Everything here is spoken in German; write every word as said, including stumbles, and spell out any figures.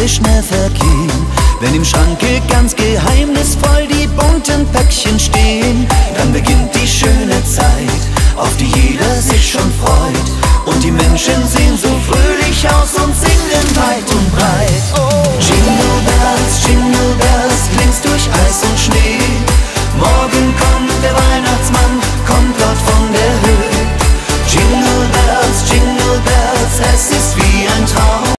Tage schnell vergehen, wenn im Schranke ganz geheimnisvoll die bunten Päckchen stehen. Dann beginnt die schöne Zeit, auf die jeder sich schon freut, und die Menschen sehen so fröhlich